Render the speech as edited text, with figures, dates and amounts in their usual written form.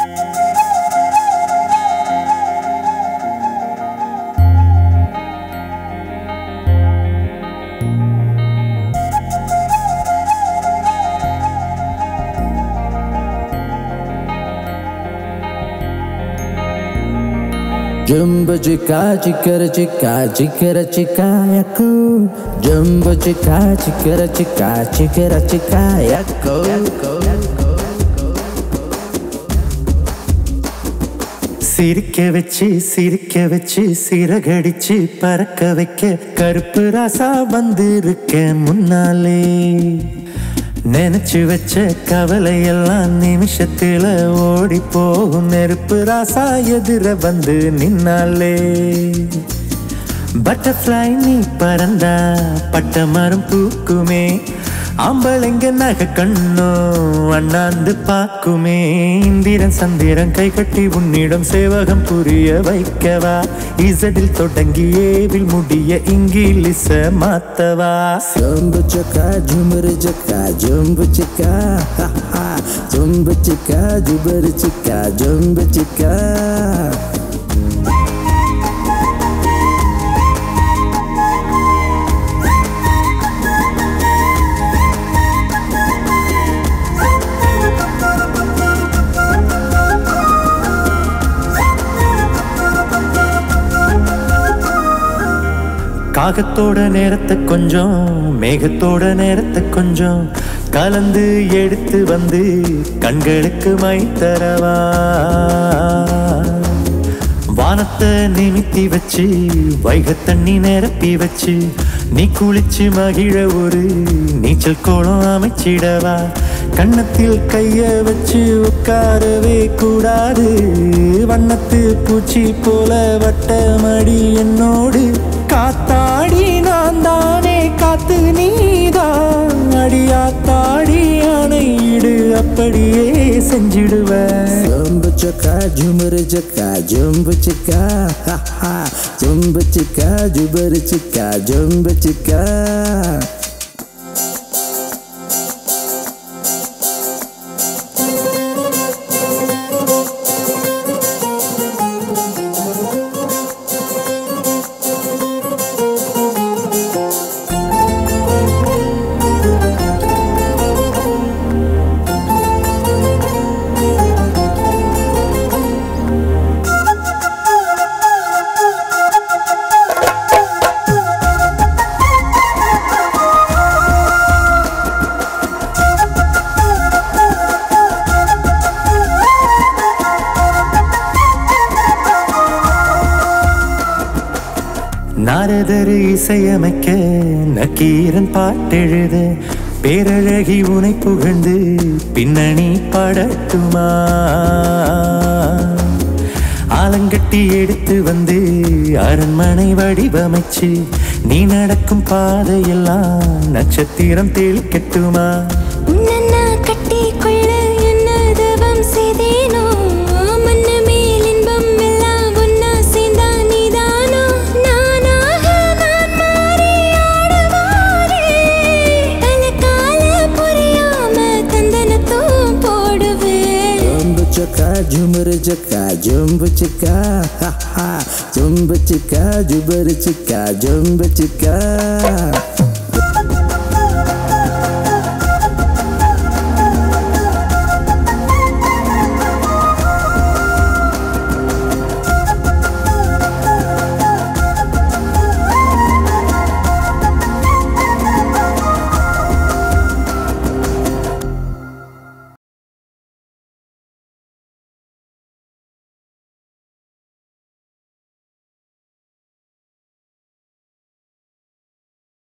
Jumbo chica, chicara chica, chicara chica, yako. Jumbo chica, chicara chica, chicara chica, yako. சிரிக்க வச்சு சிறகடிச்சு பறக்க வைக்க கருப்பு ராசா வந்திருக்க முன்னாலே நினைச்சு வச்ச கவலை எல்லாம் நிமிஷத்துல ஓடி போகும் நெருப்பு ராசா எதிர வந்து நின்னாலே பட்டர்ஃப்ளை நீ பறந்தா பட்ட மரம் பூக்குமே ஆம்பளைங்க நகை கண்ணோ அண்ணாந்து பாக்குமே இந்திரன் சந்திரன் கை கட்டி உன்னிடம் சேவகம் புரிய வைக்கவா இசடில் தொடங்கி ஏவில் முடிய இங்கிலீஷ மாத்தவா ஜம்பு சக்கா ஜுமரு சக்கா ஜம்பு சிக்கா ஜம்பு சிக்கா ஜுபரு சிக்கா ஜம்பு சிக்கா காகத்தோட நேரத்தை கொஞ்சம் மேகத்தோட நேரத்தை கொஞ்சம் கலந்து எடுத்து வந்து கண்களுக்கு மை தரவா வானத்தை நிமித்தி வச்சு வைக தண்ணி நிரப்பி வச்சு நீ குளிச்சு மகிழ ஒரு நீச்சல் கோலம் அமைச்சிடவா கண்ணத்தில் கைய வச்சு உட்காரவே கூடாது வண்ணத்து பூச்சி போல வட்டமடி என்னோடு காத்தாடி நான் தானே காத்து நீதான் அடியாத்தாடி ஆணையிடு அப்படியே செஞ்சிடுவேன் ஜம்பு சக்கா ஜுமரு சக்கா ஜம்பு சிக்கா ஜம்பு சிக்கா ஜுபரு சிக்கா ஜம்பு சிக்கா நாரதரு இசையமைக்க நக்கீரன் பாட்டெழுத பேரழகி உனை புகழ்ந்து பின்னணி பாடட்டுமா ஆலங்கட்டி எடுத்து வந்து அரண்மனை வடிவமைச்சு நீ நடக்கும் பாதையெல்லாம் நட்சத்திரம் தெளிக்கட்டுமா ஜுமரு சக்கா ஜம்பு சிக்கா ஜம்பு சிக்கா ஜுபரு சிக்கா ஜம்பு சிக்கா